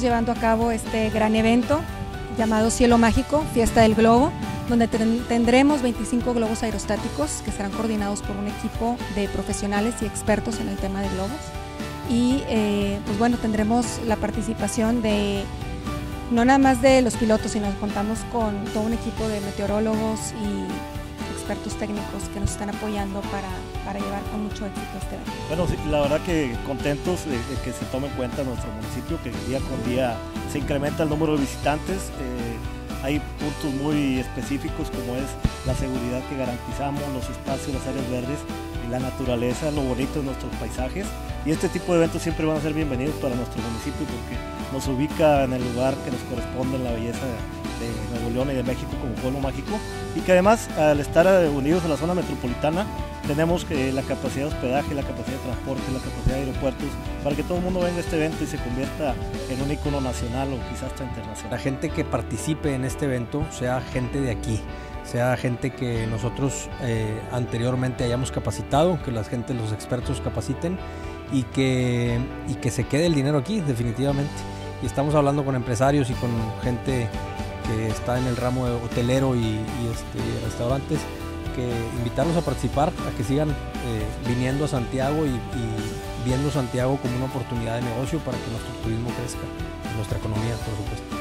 llevando a cabo este gran evento llamado Cielo Mágico, Fiesta del Globo, donde tendremos 25 globos aerostáticos que serán coordinados por un equipo de profesionales y expertos en el tema de globos. Y pues bueno, tendremos la participación de no nada más de los pilotos, sino contamos con todo un equipo de meteorólogos y expertos técnicos que nos están apoyando para llevar con mucho éxito este evento. Bueno, sí, la verdad que contentos de que se tome en cuenta nuestro municipio, que día con día se incrementa el número de visitantes. Hay puntos muy específicos como es la seguridad que garantizamos, los espacios, las áreas verdes, y la naturaleza, lo bonito de nuestros paisajes, y este tipo de eventos siempre van a ser bienvenidos para nuestro municipio porque nos ubica en el lugar que nos corresponde en la belleza de Nuevo León y de México como pueblo mágico, y que además al estar unidos en la zona metropolitana tenemos la capacidad de hospedaje, la capacidad de transporte, la capacidad de aeropuertos para que todo el mundo venga a este evento y se convierta en un icono nacional o quizás hasta internacional. La gente que participe en este evento sea gente de aquí, sea gente que nosotros anteriormente hayamos capacitado, que los expertos capaciten y que se quede el dinero aquí definitivamente. Y estamos hablando con empresarios y con gente que está en el ramo hotelero y restaurantes, que invitarlos a participar, a que sigan viniendo a Santiago y viendo Santiago como una oportunidad de negocio para que nuestro turismo crezca y nuestra economía, por supuesto.